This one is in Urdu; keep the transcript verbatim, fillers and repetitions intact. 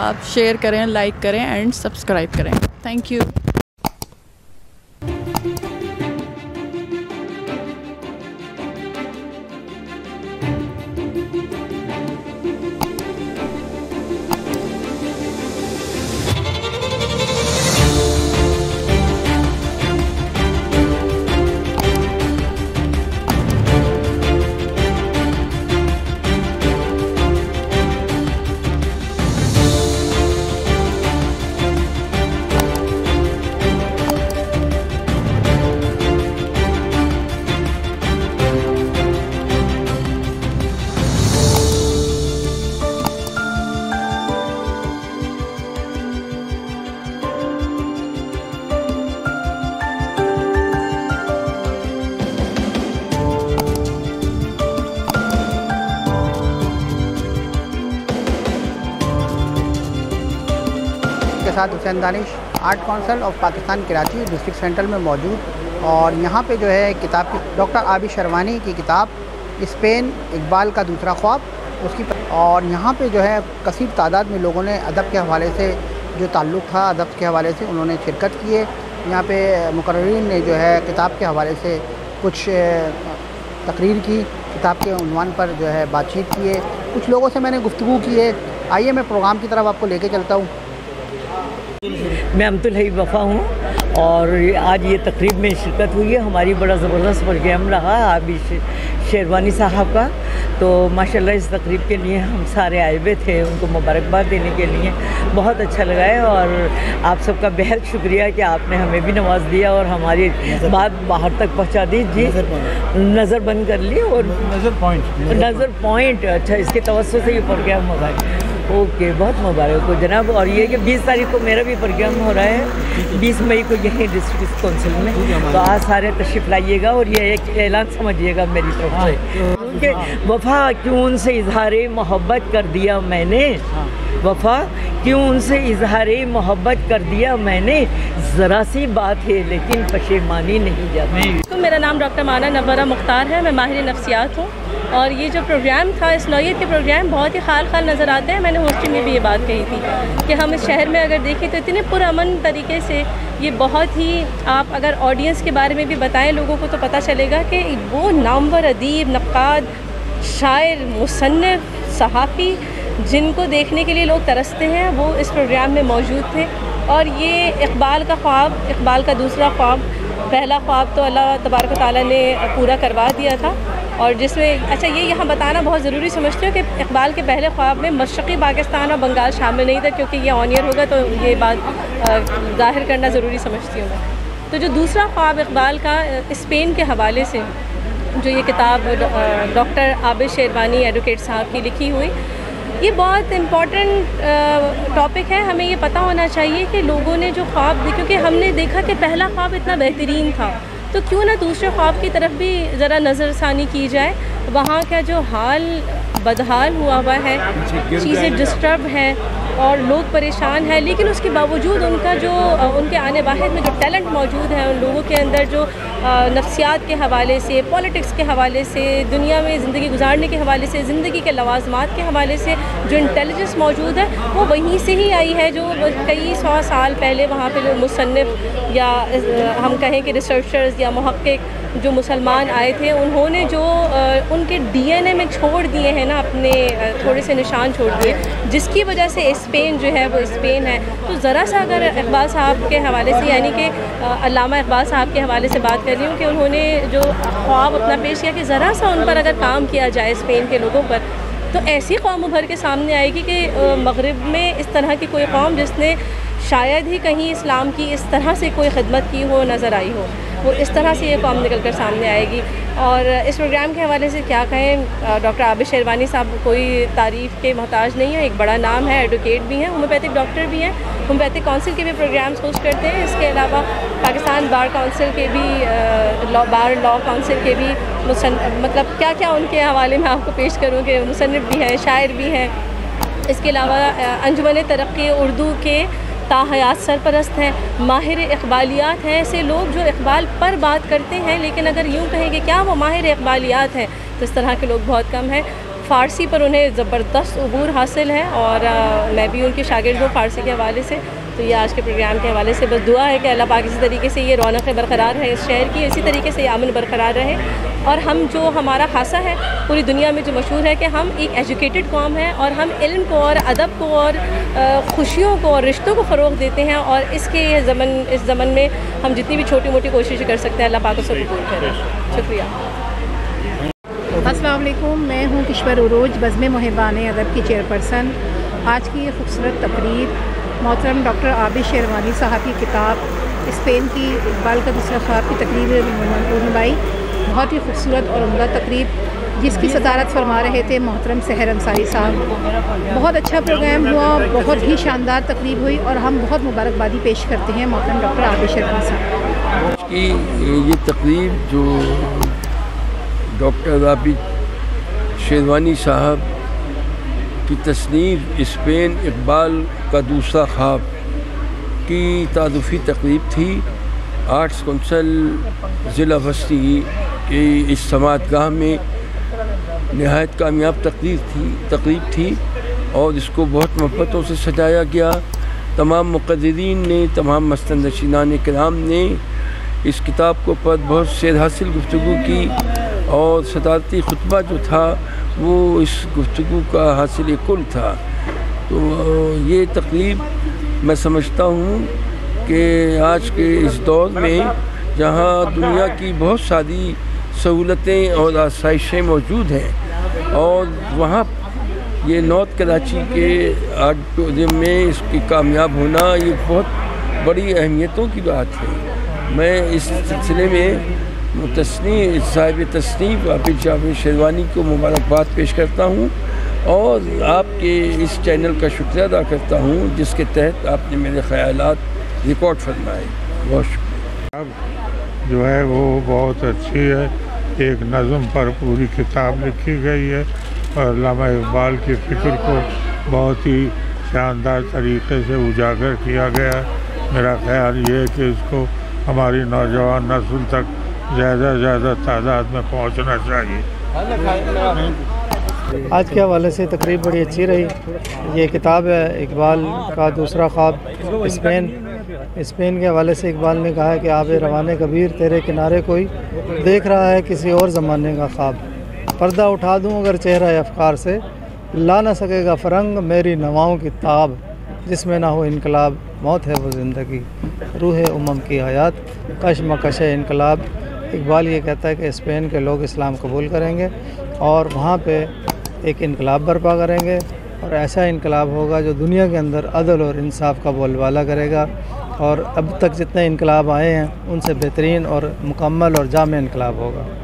آپ شیئر کریں, لائک کریں اینڈ سبسکرائب کریں. Thank you. کے ساتھ Hussain Danish art council of Pakistan Karachi district central میں موجود. اور یہاں پہ جو ہے کتاب کی ڈاکٹر عابد شیروانی کی کتاب اسپین اقبال کا دوسرا خواب اس کی, اور یہاں پہ جو ہے کثیر تعداد میں لوگوں نے ادب کے حوالے سے جو تعلق تھا ادب کے حوالے سے انہوں نے شرکت کی ہے. یہاں پہ مقررین نے جو ہے کتاب کے حوالے سے کچھ تقریر کی, کتاب کے عنوان پر جو ہے بات چیت کی ہے, کچھ لوگوں سے میں نے گفتگو کی ہے. آئیے میں پروگرام کی طرف آپ کو لے کے چلتا ہوں. میں امت الحی وفا ہوں اور آج یہ تقریب میں شرکت ہوئی ہے. ہماری بڑا زبردست پروگرام رہا عابد شیروانی صاحب کا. تو ماشاءاللہ اس تقریب کے لیے ہم سارے آئے ہوئے تھے, ان کو مبارکباد دینے کے لیے. بہت اچھا لگا ہے اور آپ سب کا بہت شکریہ کہ آپ نے ہمیں بھی نواز دیا اور ہماری بات باہر تک پہنچا دی. جی نظر بند کر لی اور نظر پوائنٹ نظر پوائنٹ اچھا اس کے توسط سے یہ پروگرام ہوگا. اوکے بہت مبارک ہو جناب. اور یہ کہ بیس تاریخ کو میرا بھی پروگرام ہو رہا ہے, بیس مئی کو یہیں ڈسٹرکٹ کونسل میں. تو آج سارے تشریف لائیے گا اور یہ ایک اعلان سمجھیے گا میری طرف سے کہ وفا کیوں ان سے اظہار محبت کر دیا میں نے, وفا کیوں ان سے اظہار محبت کر دیا میں نے, ذرا سی بات ہے لیکن پشیمانی نہیں جاتی. تو میرا نام ڈاکٹر مانا نورہ مختار ہے, میں ماہر نفسیات ہوں. اور یہ جو پروگرام تھا, اس نوعیت کے پروگرام بہت ہی خال خال نظر آتے ہیں. میں نے ہاسٹل میں بھی یہ بات کہی تھی کہ ہم اس شہر میں اگر دیکھیں تو اتنے پرامن طریقے سے یہ بہت ہی, آپ اگر آڈینس کے بارے میں بھی بتائیں لوگوں کو تو پتہ چلے گا کہ وہ نامور ادیب, نقاد, شاعر, مصنف, صحافی جن کو دیکھنے کے لیے لوگ ترستے ہیں وہ اس پروگرام میں موجود تھے. اور یہ اقبال کا خواب, اقبال کا دوسرا خواب, پہلا خواب تو اللہ تبارک و تعالیٰ نے پورا کروا دیا تھا. اور جس میں اچھا یہ یہاں بتانا بہت ضروری سمجھتی ہوں کہ اقبال کے پہلے خواب میں مشرقی پاکستان اور بنگال شامل نہیں تھا, کیونکہ یہ آن ایئر ہوگا تو یہ بات ظاہر کرنا ضروری سمجھتی ہوں میں. تو جو دوسرا خواب اقبال کا اسپین کے حوالے سے, جو یہ کتاب ڈاکٹر عابد شیروانی ایڈوکیٹ صاحب کی لکھی ہوئی, یہ بہت امپورٹنٹ ٹاپک ہے. ہمیں یہ پتہ ہونا چاہیے کہ لوگوں نے جو خواب, کیونکہ ہم نے دیکھا کہ پہلا خواب اتنا بہترین تھا, تو کیوں نہ دوسرے خواب کی طرف بھی ذرا نظر ثانی کی جائے. وہاں کا جو حال بدحال ہوا ہوا ہے, چیزیں ڈسٹرب ہیں اور لوگ پریشان ہیں, لیکن اس کے باوجود ان کا جو ان کے آنے واحد میں جو ٹیلنٹ موجود ہے, ان لوگوں کے اندر جو نفسیات کے حوالے سے, پولیٹکس کے حوالے سے, دنیا میں زندگی گزارنے کے حوالے سے, زندگی کے لوازمات کے حوالے سے جو انٹیلیجنس موجود ہے وہ وہیں سے ہی آئی ہے, جو کئی سو سال پہلے وہاں پہ جو مصنف یا ہم کہیں کہ ریسرچرز یا محقق جو مسلمان آئے تھے, انہوں نے جو ان کے ڈی این اے میں چھوڑ دیے ہیں نا اپنے تھوڑے سے نشان چھوڑ دیے, جس کی وجہ سے اسپین جو ہے وہ اسپین ہے. تو ذرا سا اگر اقبال صاحب کے حوالے سے, یعنی کہ علامہ اقبال صاحب کے حوالے سے بات کر رہی ہوں کہ انہوں نے جو خواب اپنا پیش کیا کہ ذرا سا ان پر اگر کام کیا جائے اسپین کے لوگوں پر, تو ایسی قوم ابھر کے سامنے آئے گی کہ مغرب میں اس طرح کی کوئی قوم جس نے شاید ہی کہیں اسلام کی اس طرح سے کوئی خدمت کی ہو, نظر آئی ہو, وہ اس طرح سے یہ قوم نکل کر سامنے آئے گی. اور اس پروگرام کے حوالے سے کیا کہیں, ڈاکٹر عابد شیروانی صاحب کوئی تعریف کے محتاج نہیں ہے, ایک بڑا نام ہے, ایڈوکیٹ بھی ہیں, ہومیوپیتھک ڈاکٹر بھی ہیں, ہومیوپیتھک کونسل کے بھی پروگرامز ہوسٹ کرتے ہیں. اس کے علاوہ پاکستان بار کونسل کے بھی, لا بار لا کونسل کے بھی مطلب کیا کیا ان کے حوالے میں آپ کو پیش کروں کہ مصنف بھی ہیں, شاعر بھی ہیں. اس کے علاوہ انجمن ترقی اردو کے تاحیات سرپرست ہیں, ماہر اقبالیات ہیں. ایسے لوگ جو اقبال پر بات کرتے ہیں, لیکن اگر یوں کہیں کہ کیا وہ ماہر اقبالیات ہیں, تو اس طرح کے لوگ بہت کم ہیں. فارسی پر انہیں زبردست عبور حاصل ہے، اور میں بھی ان کے شاگرد ہوں فارسی کے حوالے سے. تو یہ آج کے پروگرام کے حوالے سے بس دعا ہے کہ اللہ پاک اسی طریقے سے یہ رونقیں برقرار رہیں اس شہر کی، اسی طریقے سے یہ امن برقرار رہے، اور ہم جو ہمارا خاصہ ہے پوری دنیا میں جو مشہور ہے کہ ہم ایک ایجوکیٹڈ قوم ہیں، اور ہم علم کو اور ادب کو اور خوشیوں کو اور رشتوں کو فروغ دیتے ہیں، اور اس کے زمن اس زمن میں ہم جتنی بھی چھوٹی موٹی کوششیں کر سکتے ہیں اللہ پاک اس کو قبول کرے. شکریہ. السلام علیکم، میں ہوں کشور عروج، بزم محبان ادب کی چیئرپرسن. آج کی یہ خوبصورت تقریب محترم ڈاکٹر عابد شیروانی صاحب کی کتاب اسپین کی اقبال کا دوسرا خواب کی تقریب رونمائی، بہت ہی خوبصورت اور عمدہ تقریب جس کی صدارت فرما رہے تھے محترم سحر انصاری صاحب. بہت اچھا پروگرام ہوا، بہت ہی شاندار تقریب ہوئی، اور ہم بہت مبارکبادی پیش کرتے ہیں محترم ڈاکٹر عابد شیروانی صاحب آج کی یہ تقریب جو ڈاکٹر عابد شیروانی صاحب کی تصنیف اسپین اقبال کا دوسرا خواب کی تعارفی تقریب تھی. آرٹس کونسل ضلع بستی کی اس سماعت گاہ میں نہایت کامیاب تقریب تھی تقریب تھی اور اس کو بہت محبتوں سے سجایا گیا. تمام مقررین نے، تمام مستنشینان کرام نے اس کتاب کو پر بہت سیر حاصل گفتگو کی، اور صدارتی خطبہ جو تھا وہ اس گفتگو کا حاصل کل تھا. تو یہ تقریب میں سمجھتا ہوں کہ آج کے اس دور میں جہاں دنیا کی بہت ساری سہولتیں اور آسائشیں موجود ہیں، اور وہاں یہ نارتھ کراچی کے آڈیٹوریم میں اس کی کامیاب ہونا یہ بہت بڑی اہمیتوں کی بات ہے. میں اس سلسلے میں تصنیف صاحب تصنیف عابد شیروانی کو مبارکباد پیش کرتا ہوں، اور آپ کے اس چینل کا شکریہ ادا کرتا ہوں جس کے تحت آپ نے میرے خیالات ریکارڈ فرمائے. بہت شکریہ. اب جو ہے وہ بہت اچھی ہے، ایک نظم پر پوری کتاب لکھی گئی ہے، اور علامہ اقبال کی فکر کو بہت ہی شاندار طریقے سے اجاگر کیا گیا ہے. میرا خیال یہ ہے کہ اس کو ہماری نوجوان نسل تک زیادہ سے زیادہ تعداد میں پہنچنا چاہیے. آج کے حوالے سے تقریب بڑی اچھی رہی. یہ کتاب ہے اقبال کا دوسرا خواب اسپین. اسپین کے حوالے سے اقبال نے کہا ہے کہ آب روان کبیر تیرے کنارے کوئی دیکھ رہا ہے کسی اور زمانے کا خواب. پردہ اٹھا دوں اگر چہرہ افکار سے لا نہ سکے گا فرنگ میری نواؤں کی تاب. جس میں نہ ہو انقلاب موت ہے وہ زندگی روح امم کی حیات کش مکش انقلاب. اقبال یہ کہتا ہے کہ اسپین کے لوگ اسلام قبول کریں گے اور وہاں پہ ایک انقلاب برپا کریں گے، اور ایسا انقلاب ہوگا جو دنیا کے اندر عدل اور انصاف کا بول بالا کرے گا، اور اب تک جتنے انقلاب آئے ہیں ان سے بہترین اور مکمل اور جامع انقلاب ہوگا.